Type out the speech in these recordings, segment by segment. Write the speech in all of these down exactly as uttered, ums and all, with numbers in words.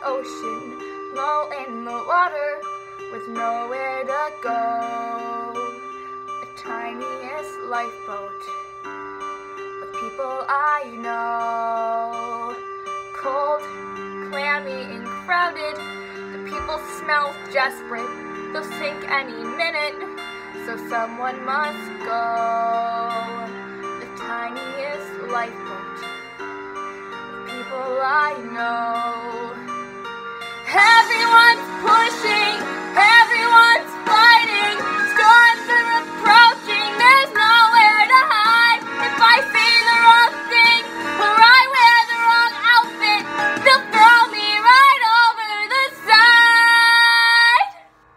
ocean, low in the water, with nowhere to go. The tiniest lifeboat, with people I know. Cold, clammy, and crowded, the people smell desperate. They'll sink any minute, so someone must go. The tiniest lifeboat, with people I know. Everyone's pushing, everyone's fighting, storms are approaching, there's nowhere to hide. If I say the wrong thing, or I wear the wrong outfit, they'll throw me right over the side.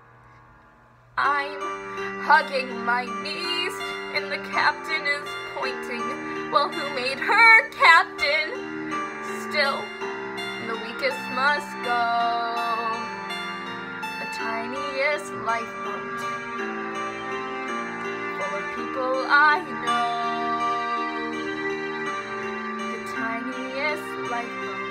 I'm hugging my knees, and the captain is pointing. Well, who made her captain? Still, the weakest must go. The tiniest lifeboat, full of people I know. The tiniest lifeboat.